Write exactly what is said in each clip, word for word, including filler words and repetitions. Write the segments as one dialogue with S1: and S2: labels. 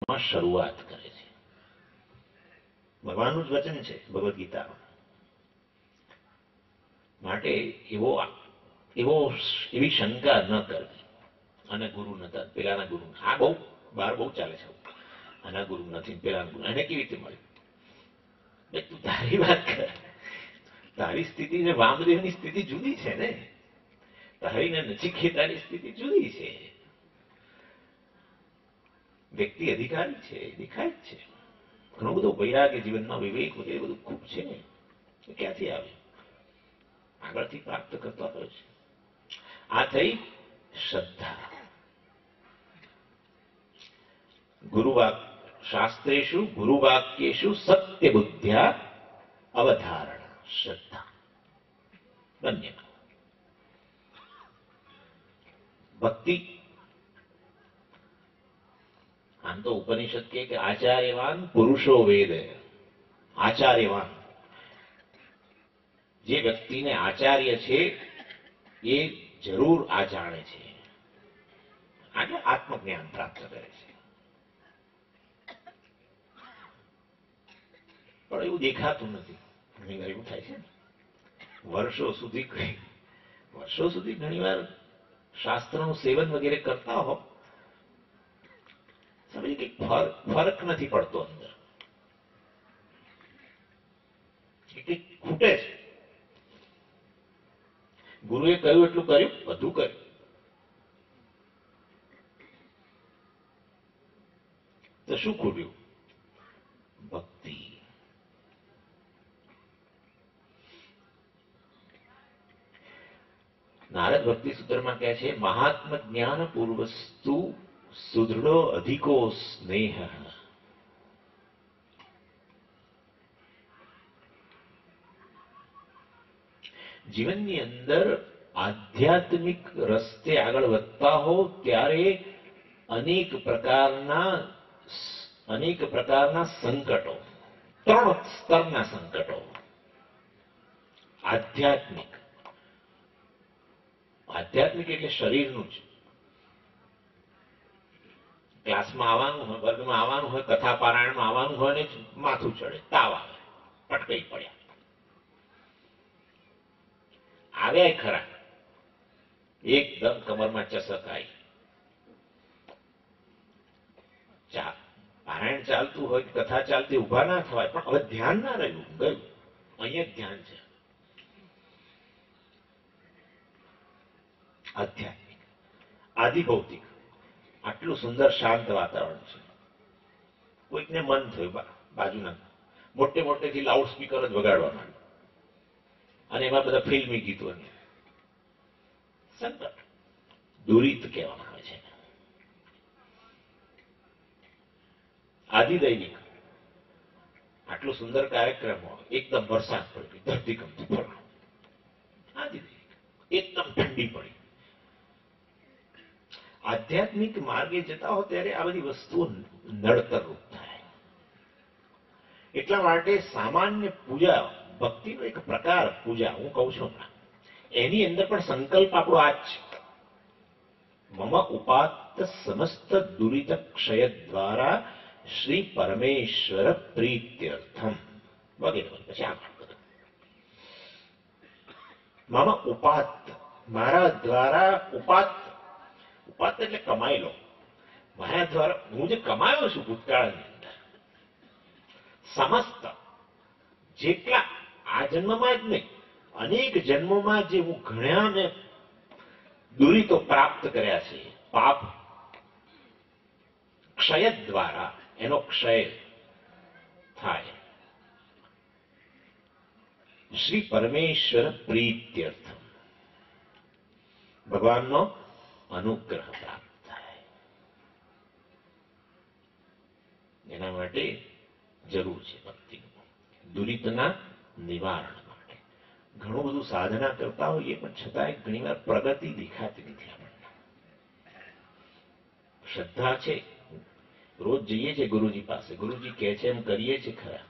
S1: શરૂઆત કરે છે. ભગવાનનું જ વચન છે ભગવદ્ ગીતામાં. માટે એવો એવો એવી શંકા ન કરવી. અને ગુરુ નતા, પેલાના ગુરુ. આ બહુ બહાર બહુ ચાલે છે. આના ગુરુ નથી, પેલાના ગુરુ. એને કેવી રીતે મળ્યું? તું તારી વાત કર. તારી સ્થિતિ ને વામદેવની સ્થિતિ જુદી છે ને. તારી ને નચિકેતાની સ્થિતિ જુદી છે. વ્યક્તિ અધિકારી છે, દેખાય જ છે. ઘણો બધો વૈરાગ્ય જીવનમાં, વિવેક વગેરે બધું ખૂબ છે. એ ક્યાંથી આવે? આગળથી પ્રાપ્ત કરતો આવ્યો છે. આ થઈ શ્રદ્ધા. ગુરુવાક શાસ્ત્રેષુ ગુરુવાક્યેષુ સત્ય બુદ્ધ્યા અવધારણા. શ્રદ્ધા બંને. ભક્તિ. આમ તો ઉપનિષદ કે આચાર્યવાન પુરુષો વેદ. આચાર્યવાન જે વ્યક્તિને આચાર્ય છે એ જરૂર આ જાણે છે. આજે આત્મજ્ઞાન પ્રાપ્ત કરે છે. પણ એવું દેખાતું નથી. ઘણી વાર એવું થાય છે ને. વર્ષો સુધી વર્ષો સુધી ઘણી વાર શાસ્ત્રનું સેવન વગેરે કરતા હો, સમજી કે ફરક નથી પડતો અંદર. કંઈક ખૂટે છે. ગુરુએ કહ્યું એટલું કર્યું, બધું કર્યું. તો શું ખૂટ્યું? ભક્તિ. નારદ ભક્તિ સૂત્રમાં કહે છે, મહાત્મ જ્ઞાન પૂર્વસ્તુ સુદૃઢો અધિકો સ્નેહ. જીવનની અંદર આધ્યાત્મિક રસ્તે આગળ વધતા હો ત્યારે અનેક પ્રકારના અનેક પ્રકારના સંકટો, ત્રણ સ્તરના સંકટો. આધ્યાત્મિક આધ્યાત્મિક એટલે શરીરનું જ. ક્લાસમાં આવવાનું હોય, વર્ગમાં આવવાનું હોય, કથા પારાયણમાં આવવાનું હોય ને માથું ચડે, તાવ આવે, પટકાઈ પડ્યા. આવ્યા ખરા, એકદમ કમરમાં ચસક આવી. પારાયણ ચાલતું હોય, કથા ચાલતી, ઉભા ના થવાય, પણ હવે ધ્યાન ના રહ્યું, ગયું. અહીંયા જ ધ્યાન છે. આધ્યાત્મિક. આધિભૌતિક. આટલું સુંદર શાંત વાતાવરણ છે. કોઈકને મન થયું બાજુના મોટે મોટેથી લાઉડ સ્પીકર જ વગાડવા માંડ્યું, અને એમાં બધા ફિલ્મી ગીતો. સંકટ. દુરિત કહેવામાં આવે છે. આધિદૈનિક. આટલું સુંદર કાર્યક્રમ હોય, એકદમ વરસાદ પડી, ધરતીકંપ થયો. આધિદૈનિક. એકદમ ઠંડી પડી. આધ્યાત્મિક માર્ગે જતા હો ત્યારે આ બધી વસ્તુઓ નડતરરૂપ થાય. એટલા માટે સામાન્ય પૂજા, ભક્તિનો એક પ્રકાર પૂજા હું કહું છું હમણાં, એની અંદર પણ સંકલ્પ આપણો આ જ છે. મમ ઉપાત્ત સમસ્ત દુરિત ક્ષય દ્વારા શ્રી પરમેશ્વર પ્રીત્યર્થમ વગેરે. પછી આગળ બધું મમ ઉપાત્ત, મારા દ્વારા ઉપાત્ત. ઉપાત્ત એટલે કમાઈ લો. મારા દ્વારા હું જે કમાયો છું ભૂતકાળની અંદર, સમસ્ત જેટલા આ જન્મમાં જ નહીં, અનેક જન્મોમાં જે હું ઘણા ને દુરિતો પ્રાપ્ત કર્યા છે, પાપ ક્ષય દ્વારા એનો ક્ષય થાય. શ્રી પરમેશ્વર પ્રીત્યર્થમ, ભગવાનનો અનુગ્રહ પ્રાપ્ત થાય. એના માટે જરૂર છે ભક્તિનું, દુરિતના નિવારણ માટે. ઘણું બધું સાધના કરતા હોઈએ પણ છતાંય ઘણી વાર પ્રગતિ દેખાતી નથી આપણને. શ્રદ્ધા છે, રોજ જઈએ છીએ ગુરુજી પાસે, ગુરુજી કહે છે એમ કરીએ છીએ ખરા.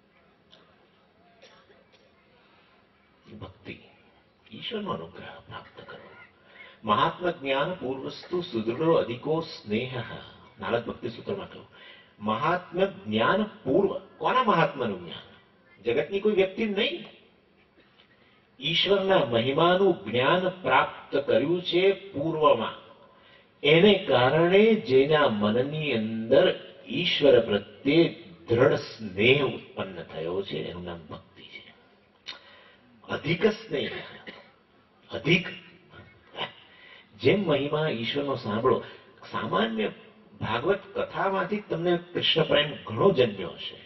S1: ભક્તિ, ઈશ્વરનો અનુગ્રહ પ્રાપ્ત કરો. મહાત્મ જ્ઞાન પૂર્વસ્તુ સુદૃઢો અધિકો સ્નેહ. નારદ ભક્તિ સૂત્રમાં કહ્યું, મહાત્મ્ય જ્ઞાન પૂર્વ. કોના મહાત્માનું જ્ઞાન? જગતની કોઈ વ્યક્તિ નહીં. ઈશ્વરના મહિમાનું જ્ઞાન પ્રાપ્ત કર્યું છે પૂર્વમાં. એને કારણે જેના મનની અંદર ઈશ્વર પ્રત્યે દ્રઢ સ્નેહ ઉત્પન્ન થયો છે એનું નામ ભક્તિ છે. અધિક સ્નેહ, અધિક. જેમ મહિમા ઈશ્વરનો સાંભળો, સામાન્ય ભાગવત કથામાંથી તમને કૃષ્ણ પ્રેમ ઘણો જન્મ્યો હશે.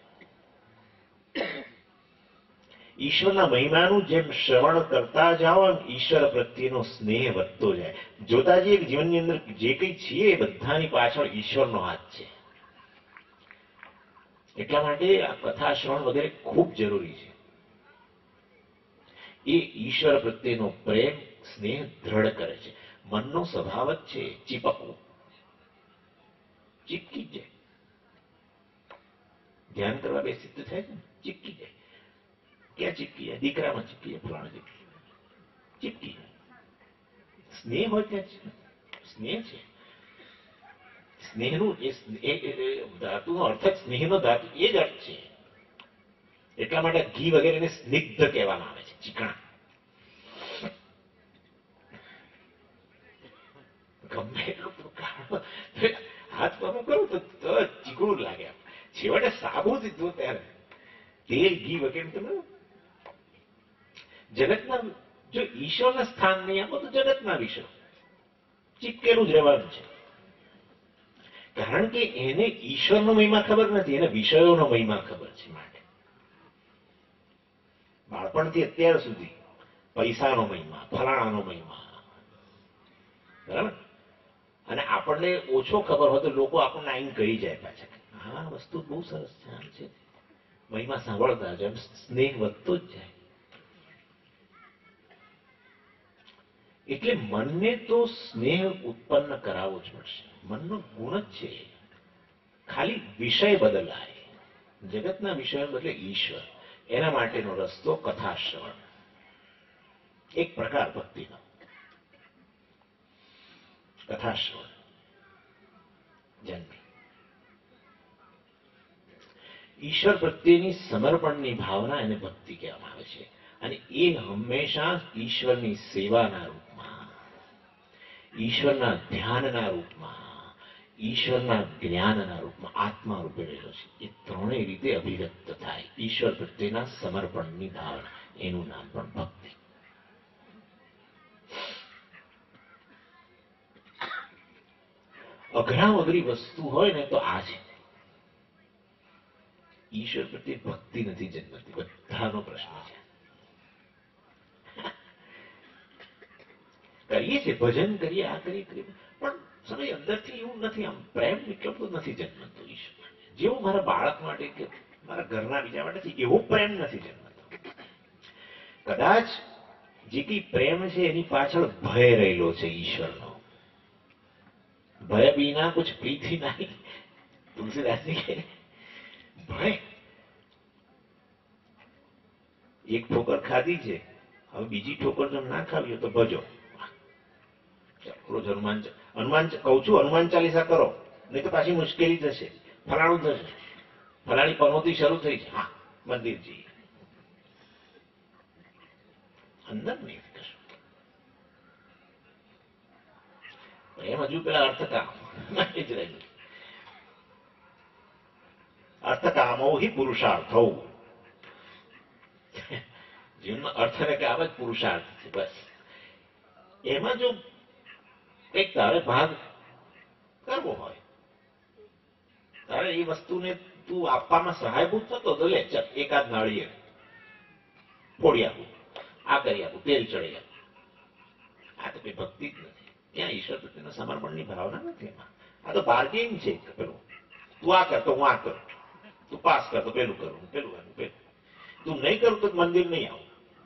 S1: ઈશ્વરના મહિમાનું જેમ શ્રવણ કરતા જાઓ ઈશ્વર પ્રત્યેનો સ્નેહ વધતો જાય. જોતાજી એક જીવનની અંદર જે કંઈ છીએ એ બધાની પાછળ ઈશ્વરનો હાથ છે. એટલા માટે આ કથા શ્રવણ વગેરે ખૂબ જરૂરી છે. એ ઈશ્વર પ્રત્યેનો પ્રેમ સ્નેહ દ્રઢ કરે છે. મનનો સ્વભાવ જ છે ચીપકવું, ચીપકી જાય. ધ્યાન કરવા બેસી તો થાય ને, ચીપકી જાય. ક્યાં ચીપકી જાય? દીકરામાં ચીપકી જાય, ફલાણા ચીપકી ચીપકી જાય. સ્નેહ હોય ત્યાં સ્નેહ છે. સ્નેહનું એ ધાતુનો અર્થ જ સ્નેહનો ધાતુ એ જ અર્થ છે. એટલા માટે ઘી વગેરેને સ્નિગ્ધ કહેવામાં આવે છે, ચીકણા. ગમે એટલું હાથ પગું કરું તો ચીકણું લાગે. છેવટે સાબુ દીધું ત્યારે તેલ ઘી વગેરે તમે જગતના જો ઈશ્વરના સ્થાન નહીં આપો તો જગતના વિષય ચીપકેલું જ રહેવાનું છે. કારણ કે એને ઈશ્વરનો મહિમા ખબર નથી, એને વિષયોનો મહિમા ખબર છે. માટે બાળપણથી અત્યાર સુધી પૈસાનો મહિમા, ફલાણાનો મહિમા, બરાબર. અને આપણને ઓછો ખબર હોય તો લોકો આપણને આઈને કહી જાય પાછા, હા વસ્તુ બહુ સરસ છે, આમ છે. મહિમા સાંભળતા જાય, સ્નેહ વધતો જ જાય. એટલે મનને તો સ્નેહ ઉત્પન્ન કરાવવો જ પડશે. મનનો ગુણ જ છે. ખાલી વિષય બદલાય, જગતના વિષય બદલે ઈશ્વર. એના માટેનો રસ્તો કથા શ્રવણ, એક પ્રકાર ભક્તિનો કથા શ્રવણ જન્મે. ઈશ્વર પ્રત્યેની સમર્પણની ભાવના એને ભક્તિ કહેવામાં આવે છે. અને એ હંમેશા ઈશ્વરની સેવાના રૂપમાં, ઈશ્વરના ધ્યાનના રૂપમાં, ઈશ્વરના જ્ઞાનના રૂપમાં આત્મા રૂપે રહેલો છે. એ ત્રણેય રીતે અભિવ્યક્ત થાય. ઈશ્વર પ્રત્યેના સમર્પણની ભાવના, એનું નામ પણ ભક્તિ. અઘરા અઘરી વસ્તુ હોય ને તો આ છે. ઈશ્વર પ્રત્યે ભક્તિ નથી જન્મતી, બધાનો પ્રશ્ન છે. કરીએ છીએ, ભજન કરીએ, આ કરીએ કરીએ, પણ સમય અંદરથી એવું નથી, આમ પ્રેમ નીકળતો નથી જન્મતો ઈશ્વર. જેવો મારા બાળક માટે કે મારા ઘરના બીજા માટે એવો પ્રેમ નથી જન્મતો. કદાચ જે કઈ પ્રેમ છે એની પાછળ ભય રહેલો છે ઈશ્વરનો. ભય બીના કુછ પ્રીતિ નહીં, તુલસીદાસજી કહે. ભય, એક ઠોકર ખાધી છે, હવે બીજી ઠોકર જો ના ખાવી હોય તો ભજો. રોજ હનુમાન હનુમાન કહું છું, હનુમાન ચાલીસા કરો, નહીં તો પાછી મુશ્કેલી થશે, ફલાણું થશે, ફલાણી પનોતી શરૂ થઈ છે. હા, મંદિરજી અંદર નહીં કશું. એમ હજુ પેલા અર્થકામ જ રહ્યું. અર્થકામો હિ પુરુષાર્થો. જીવનમાં અર્થ ને કે આમ જ પુરુષાર્થ છે. બસ એમાં જો કંઈક તારે ભાગ કરવો હોય, તારે એ વસ્તુને તું આપવામાં સહાયભૂત થતો તો લે, ચાલ એકાદ નાળીએ ફોડી આપું, આ કરી આપું, તેલ ચડી આપું. આ તો કઈ ભક્તિ જ નથી. ત્યાં ઈશ્વર પ્રત્યેના સમર્પણની ભાવના નથી એમાં. આ તો બાર્ગેન છે. પેલું તું આ કર તો હું આ કરું, તું પાસ કર તો પેલું કરું, પેલું આનું પેલું. તું નહીં કરું તો મંદિર નહીં આવું.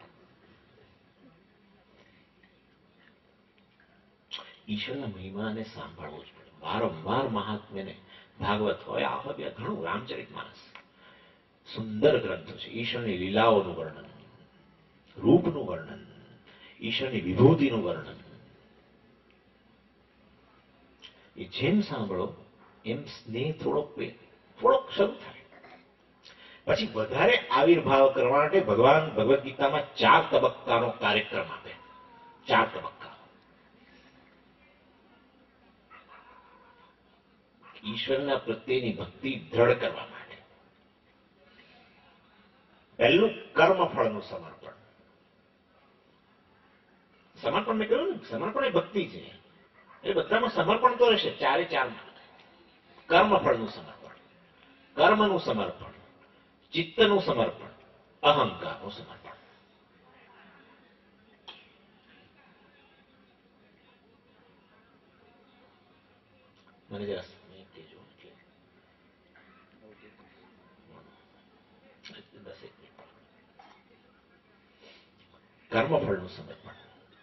S1: ઈશ્વરના મહિમાને સાંભળવો જ પડે. વારંવાર મહાત્મ્યને, ભાગવત હોય, આ હોય, ઘણું રામચરિત માનસ સુંદર ગ્રંથો છે. ઈશ્વરની લીલાઓનું વર્ણન, રૂપનું વર્ણન, ઈશ્વરની વિભૂતિનું વર્ણન. એ જેમ સાંભળો એમ સ્નેહ થોડોક થોડોક શરૂ થાય. પછી વધારે આવિર્ભાવ કરવા માટે ભગવાન ભગવદ્ ગીતામાં ચાર તબક્કાનો કાર્યક્રમ આપે. ચાર તબક્કા. ઈશ્વરના પ્રત્યેની ભક્તિ દ્રઢ કરવા માટે. પહેલું કર્મફળનું સમર્પણ. સમર્પણ મેં કહ્યું ને, સમર્પણ એ ભક્તિ છે. એ બધામાં સમર્પણ તો રહેશે, ચારે ચારમાં. કર્મફળનું સમર્પણ, કર્મનું સમર્પણ, ચિત્તનું સમર્પણ, અહંકારનું સમર્પણ. મને જરા કહેજો. કર્મફળનું સમર્પણ.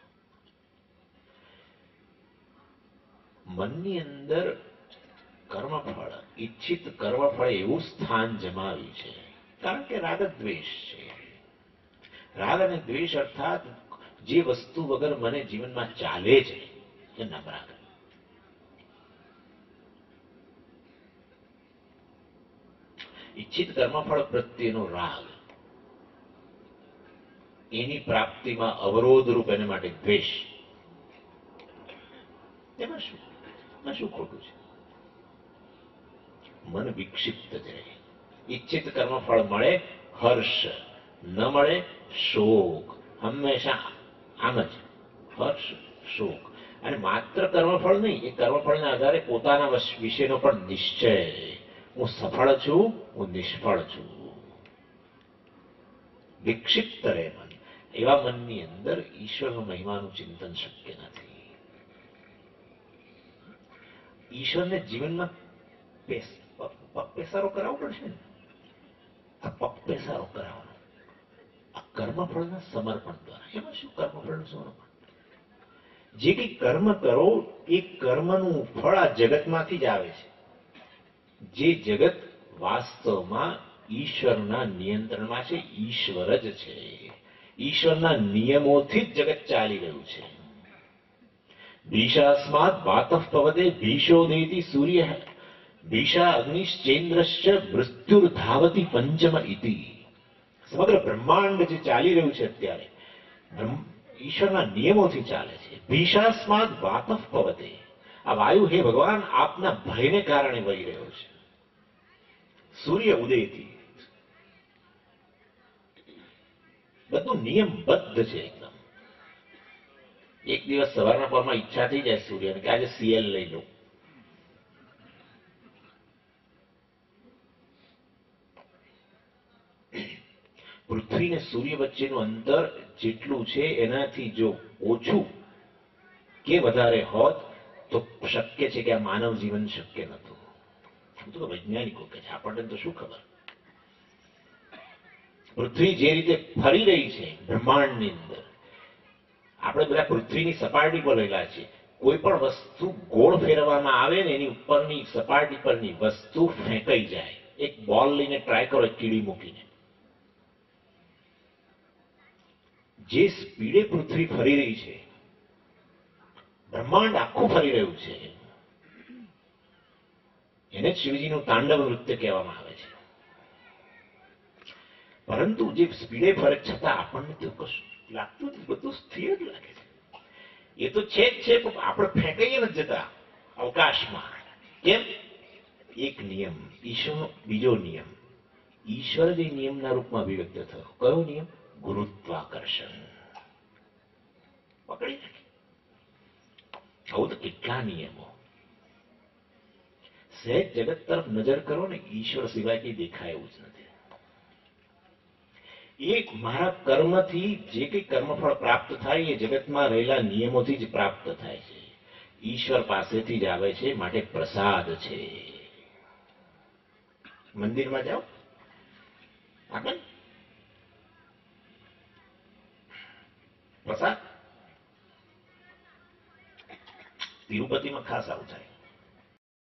S1: મનની અંદર કર્મફળ, ઈચ્છિત કર્મફળ એવું સ્થાન જમાવ્યું છે કારણ કે રાગ દ્વેષ છે. રાગ અને દ્વેષ અર્થાત જે વસ્તુ વગર મને જીવનમાં ચાલે છે એ નામ રાગ. ઈચ્છિત કર્મફળ પ્રત્યેનો રાગ, એની પ્રાપ્તિમાં અવરોધ રૂપ એને માટે દ્વેષ. એમાં શું એમાં શું ખોટું છે? મન વિક્ષિપ્ત જ રહે. ઈચ્છિત કર્મફળ મળે હર્ષ, ન મળે શોક. હંમેશા આમ જ હર્ષ શોક. અને માત્ર કર્મફળ નહીં, એ કર્મફળના આધારે પોતાના વિશેનો પણ નિશ્ચય. હું સફળ છું, હું નિષ્ફળ છું. વિક્ષિપ્ત રહે મન. એવા મનની અંદર ઈશ્વરનો મહિમાનું ચિંતન શક્ય નથી. ઈશ્વરને જીવનમાં પગ પેસારો કરાવવો પડશે ને. આ પગ પેસારો કરાવવાનો આ કર્મફળના સમર્પણ દ્વારા. એમાં શું કર્મફળનું સમર્પણ? જે કંઈ કર્મ કરો એ કર્મનું ફળ આ જગતમાંથી જ આવે છે. જે જગત વાસ્તવમાં ઈશ્વરના નિયંત્રણમાં છે. ઈશ્વર જ છે. ઈશ્વરના નિયમોથી જ જગત ચાલી રહ્યું છે. ભીષાસ્માત વાતઃ પવતે ભીષોદેતિ સૂર્ય ભીષા અગ્નિશ્ચેન્દ્રશ્ચ મૃત્યુર્ધાવતી પંચમ ઇતિ. સમગ્ર બ્રહ્માંડ જે ચાલી રહ્યું છે અત્યારે ઈશ્વરના નિયમોથી ચાલે છે. ભીષાસ્માત વાતઃ પવતે. આ વાયુ હે ભગવાન આપના ભયને કારણે વહી રહ્યો છે. સૂર્ય ઉદયથી બધું નિયમબદ્ધ છે એકદમ. એક દિવસ સવારના પરમાં ઈચ્છા થઈ જાય સૂર્યને કે આજે સીએલ લઈ લો. પૃથ્વી ને સૂર્ય વચ્ચેનું અંતર જેટલું છે એનાથી જો ઓછું કે વધારે હોત તો શક્ય છે કે આ માનવ જીવન શક્ય નહોતું. તો વૈજ્ઞાનિકો કે છે, આપણને તો શું ખબર. પૃથ્વી જે રીતે ફરી રહી છે બ્રહ્માંડની અંદર, આપણે બધા પૃથ્વીની સપાટી પર રહેલા છીએ. કોઈ પણ વસ્તુ ગોળ ફેરવવામાં આવે ને એની ઉપરની સપાટી પરની વસ્તુ ફેંકાઈ જાય. એક બોલ લઈને ટ્રાય કરો, એક કીડી મૂકીને. જે સ્પીડે પૃથ્વી ફરી રહી છે, બ્રહ્માંડ આખું ફરી રહ્યું છે, એને જ શિવજીનું તાંડવ નૃત્ય કહેવામાં આવે છે. પરંતુ જે સ્પીડે ફરે છતાં આપણને તો કશું લાગતું નથી, બધું સ્થિર જ લાગે છે. એ તો છે જ છે, પણ આપણે ફેંકાઈએ નથી જતા અવકાશમાં. કેમ? એક નિયમ, ઈશ્વરનો બીજો નિયમ. ઈશ્વર જે નિયમના રૂપમાં અભિવ્યક્ત થયો. કયો નિયમ? ગુરુત્વાકર્ષણ. પકડી નાખી. આવું તો કેટલા નિયમો. સહેજ જગત તરફ નજર કરો ને, ઈશ્વર સિવાય કઈ દેખાય એવું જ નથી. એક મારા કર્મથી જે કંઈ કર્મફળ પ્રાપ્ત થાય એ જગતમાં રહેલા નિયમોથી જ પ્રાપ્ત થાય છે. ઈશ્વર પાસેથી જ આવે છે, માટે પ્રસાદ છે. મંદિરમાં જાઓ આપે પ્રસાદ. તિરુપતિમાં ખાસ આવું થાય.